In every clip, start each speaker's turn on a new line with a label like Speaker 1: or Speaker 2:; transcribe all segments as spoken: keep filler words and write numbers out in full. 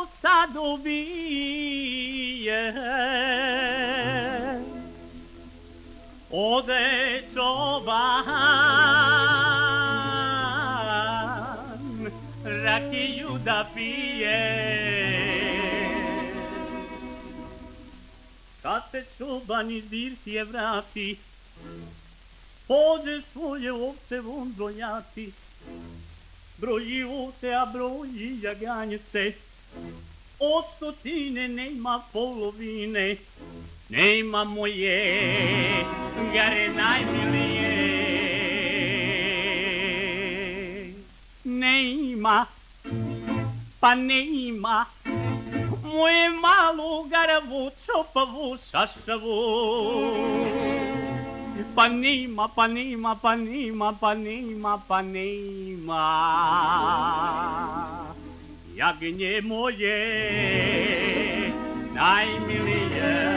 Speaker 1: stado bije. Ode čoban rakiju da pije. Kad se čoban iz birtije vrati, pođe svoje ovce von brojati. Broji ovce, a broji jaganjce, od stotine nema polovine. Nema moje gare najmilije. Nema, pa nema moje malu garavu, čopavu, šašavu. Pa nema, pa nema, pa nema, pa nema, pa nema. Jagnje moje najmilije.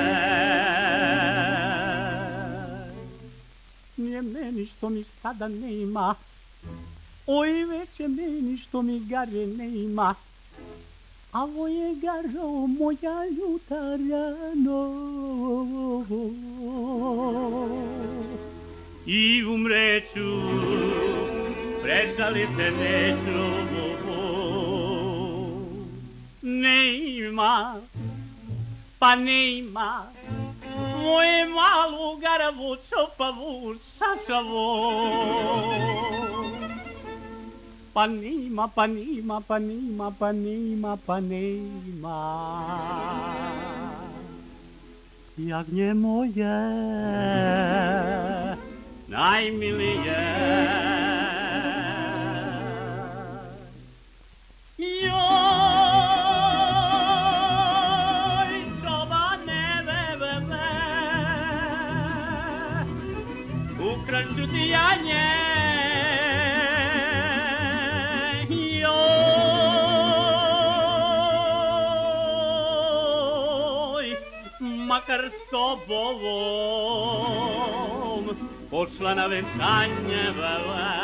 Speaker 1: Nije meni što mi stada nema, oj već je meni što mi gare nema. A ovo je garo moja jutarjano. I umreću, prežalite neću. Nema, pa nema moje malu garavu, čopavu, šašavu. Pa nema, pa nema, pa nema, pa nema, pa nema. Jagnje moje najmilije. Joj, čobane, bebe, ukrašu ti janje. Makar s tobom pošla na venčanje, bebe.